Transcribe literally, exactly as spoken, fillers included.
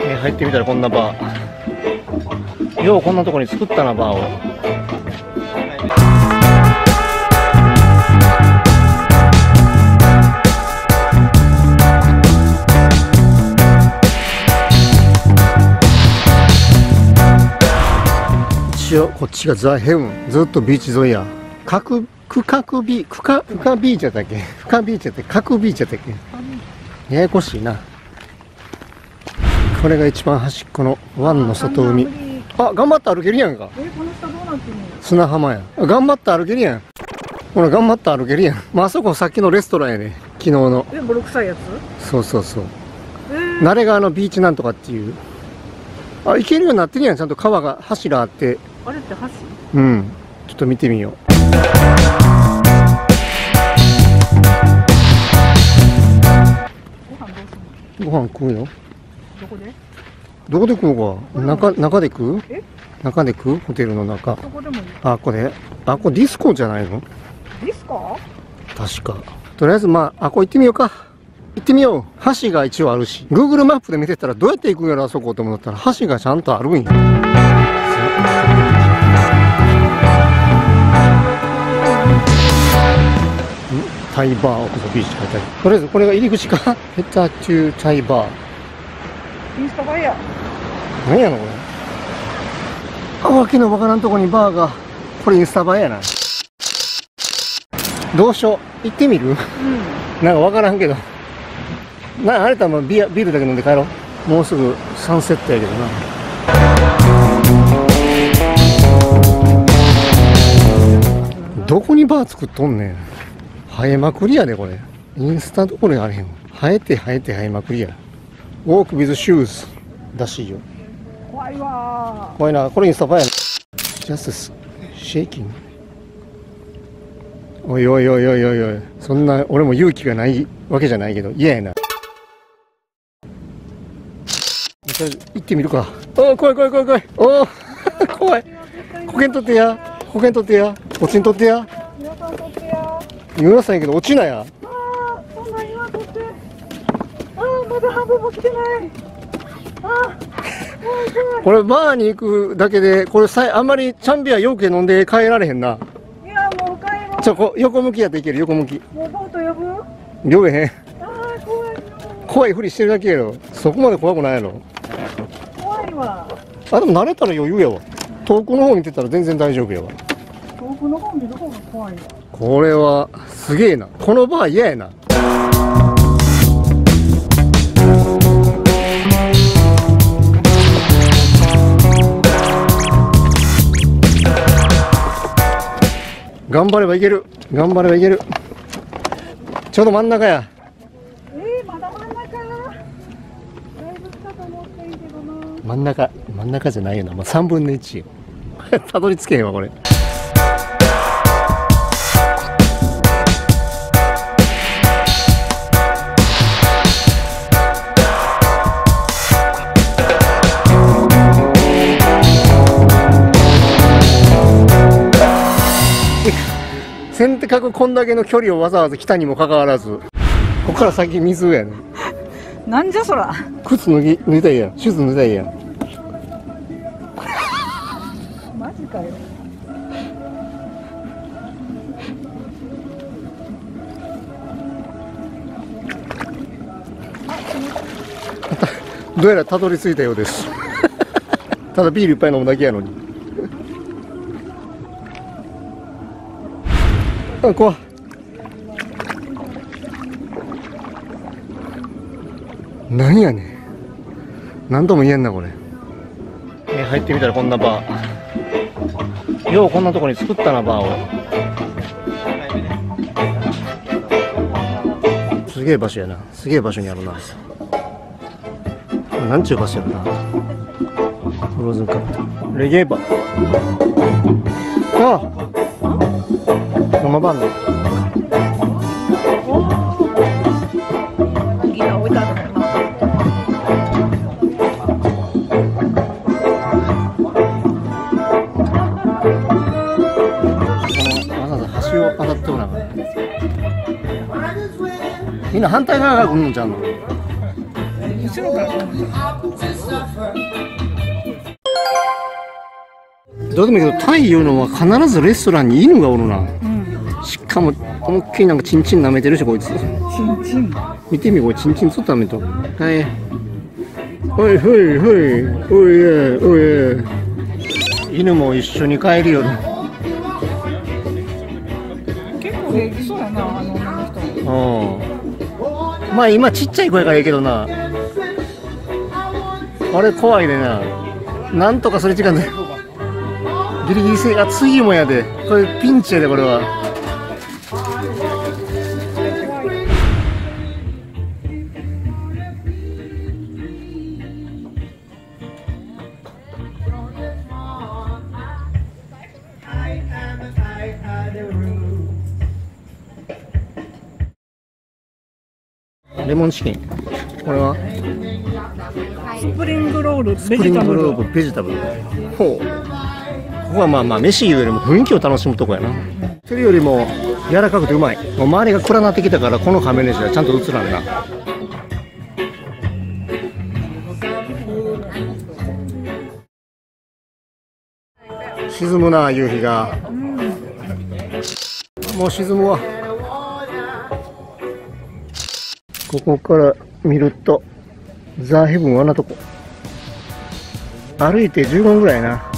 えー、入ってみたらこんなバー、ようこんなとこに作ったなバーを。一応こっちがザ・ヘブン、ずっとビーチ沿いや。角区画ビ区画区画ビーチやったっけ、区画ビーチやったっけ、角ビーチやったっけ、ややこしいな。これが一番端っこの湾の外海。あ、頑張って歩けるやんか。 え、この下どうなってんの？ 砂浜や。頑張って歩けるやん。ほら、頑張って歩けるやん。まあ、あそこさっきのレストランやね。昨日の。 え、ボロ臭いやつ？ そうそうそう。 えー、 慣れ川のビーチなんとかっていう。あ、行けるようになってるやん。ちゃんと川が、柱あって。 あれって橋？ うん。ちょっと見てみよう。ご飯食うよ。 どこで？ どこで食うのか。中、中で食う？ え？ 中で食う？ホテルの中。 どこでもいい。 あ、これ。あ、これディスコじゃないの？ ディスコ？ 確か。とりあえず、まあ、あ、こ行ってみようか。行ってみよう。橋が一応あるし。Google マップで見てたらどうやって行くんやろ、あそこと思ったら橋がちゃんとあるんや。タイバーオクザビーチ書いてある。とりあえずこれが入り口か。ヘタートゥータイバー。 インスタ映えや。 何やのこれ。あ、わけのわからんとこにバーが。これインスタ映えやな。どうしよう。行ってみる？うん。なんかわからんけど。な、あれとはビールだけ飲んで帰ろう。もうすぐサンセットやけどな。どこにバー作っとんねん。生えまくりやでこれ。インスタどこにあれへん。生えて生えて生えまくりや。ウォークウィズシューズらしいよ。 怖いわー。 怖いな。これインスタ映えやな。ジャススシェイキング。おいおいおいおいおいおい。そんな俺も勇気がないわけじゃないけど嫌やな。行ってみるか。おお、怖い怖い怖い怖い。おお怖い。保険取ってや。保険取ってや。おちん取ってや。 皆さん取ってや。 皆さんやけど落ちなや。 ああ、そんな今取って。ああ、まだ半分も来てない。ああ、怖い怖い。 これバーに行くだけで、これさあんまりチャンビアようけ飲んで帰られへんな。 いや、もう帰ろう。 ちょ、こ横向きやっていける、横向き。 もうボート呼ぶ？ 呼べへん。 ああ、怖いよ。 怖いふりしてるだけやろ。そこまで怖くないやろ。 怖いわ。 あ、でも慣れたら余裕やわ。遠くの方見てたら全然大丈夫やわ。 遠くの方見る方が怖いわ。 これはすげえな。このバー嫌やな。頑張ればいける。頑張ればいける。ちょうど真ん中や。 えー、まだ真ん中。だいぶ来たと思っていいけどな。 真ん中、真ん中じゃないよな。まあ、さんぶんのいちよ。たどり着けへんわこれ。せっかくこんだけの距離をわざわざ来たにもかかわらず、ここから先水やね。 なんじゃそら。 靴脱ぎ脱いだらいいやん。シューズ脱いだらいいやん。 マジかよ。 どうやらたどり着いたようです。ただビールいっぱい飲むだけやのに。あ、怖い。なんやねん。何とも言えんなこれ。えー、入ってみたらこんなバー。ようこんなとこに作ったなバーを。すげえ場所やな。すげえ場所にあるな。なんちゅう場所やろな。フローズンカップ。レゲエバー。ああ。このバンド。 ギター置いてあるのかな。 わざわざ橋を渡っておらん。みんな反対側が来るのちゃうの。 後ろから来るの。 どうでもいいけど、タイいうのは必ずレストランに犬がおるな。 うん。 しかも思いっきりなんかチンチン舐めてるし、こいつ。 チンチン。 見てみ、これチンチンちょっと舐めと。はい。おいほいほい、おいえおいえ。犬も一緒に帰るよ。 結構平気そうやな、あの女の人。 うん。まあ今ちっちゃい子やからいいけどな。あれ怖いでな。なんとかそれ時間で。ギリギリせい、あ、次もやで。これピンチやで、これは。レモンチキン。これはスプリングロール、ベスプリンジタブル。 グローブ、ベジタブル。ほう。ここはまあまあ飯いうよりも雰囲気を楽しむとこやな。それよりも柔らかくてうまい。もう周りが暗なってきたからこのカメラじゃちゃんと映らんな。沈むな夕日が。もう沈むわ。ここから見るとザ・ヘブンはあんなとこ。歩いてじゅうごふんぐらいな。